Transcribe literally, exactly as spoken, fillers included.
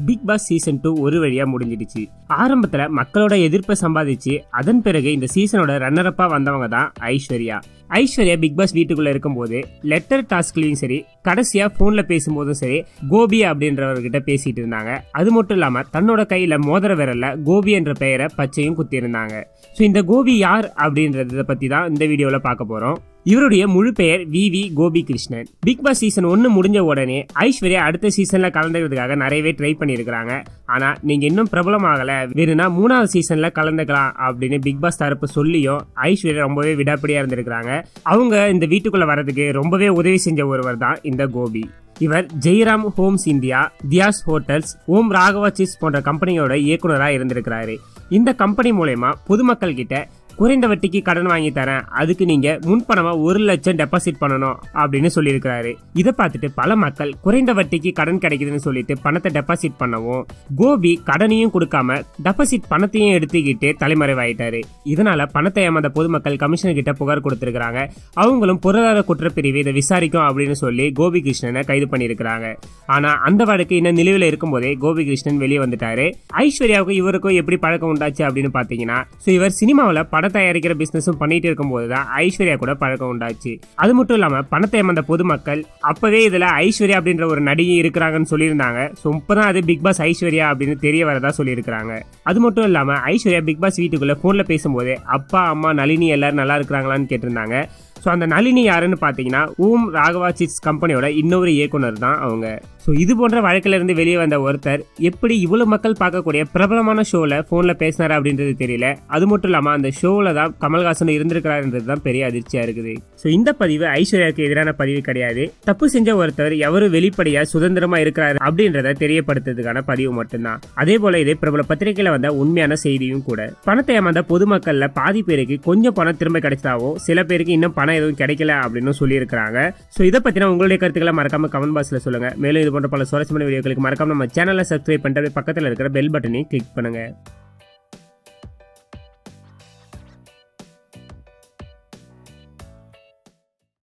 Big boss season two ஒரு வழியா முடிஞ்சிடுச்சு. ஆரம்பத்துல மக்களோட எதிர்ப்பை சம்பாதிச்சு அதன் பிறகு இந்த சீசனோட ரன்னர் அப்பா வந்தவங்க தான் ஐஸ்வர்யா. ஐஸ்வர்யா பிக் பாஸ் வீட்டுக்குள்ள இருக்கும் போது லெட்டர் டாஸ்க்லயும் சரி, கடைசியா போன்ல பேசும்போதும் சரி கோபி அப்படின்றவர்கிட்ட பேசிட்டு இருந்தாங்க. அது மட்டும் இல்லாம தன்னோட கையில மோதிர விரல்ல கோபி என்ற பெயரை பச்சையும் குத்தி இருந்தாங்க. சோ இந்த கோபி யார் அப்படின்றத பத்தி தான் இந்த வீடியோல பார்க்க போறோம். இவருடைய முழு பெயர் V V Gopi Krishnan. Big boss season ஒன்னு முடிஞ்ச உடனே ஐஸ்வர்யா அடுத்த சீசன்ல கலந்துக்கிறதுக்காக நிறையவே ட்ரை பண்ணிருக்காங்க. ஆனா நீங்க இன்னும் பிரபலமாகல, வேணும்னா மூணாவது சீசன்ல கலந்துக்கலாம் அப்படின்னு பிக் பாஸ் தரப்பு சொல்லியும் ஐஸ்வர்யா ரொம்பவே விடாப்பிடியா இருந்திருக்காங்க. அவங்க இந்த வீட்டுக்குள்ள வரதுக்கு ரொம்பவே உதவி செஞ்ச ஒருவர் தான் இந்த கோபி. இவர் Jairam homes India, Thiyas hotels, Om Raghava chips போன்ற கம்பெனியோட இயக்குனராக இருந்திருக்கிறாரு. இந்த கம்பெனி மூலமா பொதுமக்கள் கிட்ட குறைந்த வட்டிக்கு கடன் வாங்கி தரேன், அதுக்கு நீங்க முன்பணமா ஒரு லட்சம் டெபாசிட் பண்ணணும் அப்படின்னு சொல்லியிருக்கிறாரு. இதை பார்த்துட்டு பல மக்கள் குறைந்த வட்டிக்கு கடன் கிடைக்குதுன்னு சொல்லிட்டு பணத்தை டெபாசிட் பண்ணவும் கோபி கடனையும் கொடுக்காம டெபாசிட் பணத்தையும் எடுத்துக்கிட்டு தலைமறைவாயிட்டாரு. இதனால பணத்தை ஏமாந்த பொதுமக்கள் கமிஷனர் கிட்ட புகார் கொடுத்திருக்காங்க. அவங்களும் பொருளாதார குற்றப்பிரிவு இதை விசாரிக்கும் அப்படின்னு சொல்லி கோபி கிருஷ்ணனை கைது பண்ணிருக்காங்க. ஆனா அந்த வழக்கு இன்னும் நிலுவையில் இருக்கும் போதே கோபி கிருஷ்ணன் வெளியே வந்துட்டாரு. ஐஸ்வர்யாவுக்கும் இவருக்கும் எப்படி பழக்கம் உண்டாச்சு அப்படின்னு பாத்தீங்கன்னா, இவர் சினிமாவில படம் தயாரிக்கிற பிசினஸும் பண்ணிட்டு இருக்கும் போதுதான் ஐஸ்வர்யா கூட பழக்கம் உண்டாச்சு. அது மட்டும் இல்லாம பணத்தை ஏமாந்த பொதுமக்கள் அப்பவே இதுல ஐஸ்வர்யா அப்படின்ற ஒரு நடிகை இருக்கிறாங்கன்னு சொல்லியிருந்தாங்க. சோ இப்பதான் அது பிக் பாஸ் ஐஸ்வர்யா அப்படின்னு தெரிய வரதா சொல்லியிருக்காங்க. அது மட்டும் இல்லாம ஐஸ்வர்யா பிக் பாஸ் வீட்டுக்குள்ள போன்ல பேசும்போது அப்பா அம்மா நளினி எல்லாரும் நல்லா இருக்கிறாங்களான்னு கேட்டிருந்தாங்க. ஸோ அந்த நளினி யாருன்னு பார்த்தீங்கன்னா ஓம் ராகவா சிப்ஸ் கம்பெனியோட இன்னொரு இயக்குனர் தான் அவங்க. ஸோ இது போன்ற வழக்கில் இருந்து வெளியே வந்த ஒருத்தர் எப்படி இவ்வளவு மக்கள் பார்க்கக்கூடிய பிரபலமான ஷோவில் ஃபோனில் பேசினார் அப்படின்றது தெரியல. அது மட்டும் இல்லாமல் அந்த ஷோவில் தான் கமல்ஹாசன் இருந்திருக்கிறாருன்றது தான் பெரிய அதிர்ச்சியாக இருக்குது. ஸோ இந்த பதிவு ஐஸ்வர்யாவுக்கு எதிரான பதிவு கிடையாது. தப்பு செஞ்ச ஒருத்தர் எவரும் வெளிப்படையாக சுதந்திரமாக இருக்கிறாரு அப்படின்றத தெரியப்படுத்துறதுக்கான பதிவு மட்டும்தான். அதே போல இது பிரபல பத்திரிகையில் வந்த உண்மையான செய்தியும் கூட. பணத்தை ஏமாந்த பொதுமக்கள்ல பாதி பேருக்கு கொஞ்சம் பணம் திரும்ப கிடைச்சதாவும், சில பேருக்கு இன்னும் பணம் எதுவும் கிடைக்கல அப்படின்னு சொல்லியிருக்காங்க. ஸோ இதை பத்தின உங்களுடைய கருத்துக்களை மறக்காம கமெண்ட் பாக்ஸ்ல சொல்லுங்க. மேலும் இது போன்ற பல சுவாரஸ்யமான வீடியோக்களுக்கு மறக்காம நம்ம சேனலை சப்ஸ்கிரைப் பண்ணிட்டு பக்கத்தில் இருக்கிற பெல் பட்டனையும் கிளிக் பண்ணுங்க.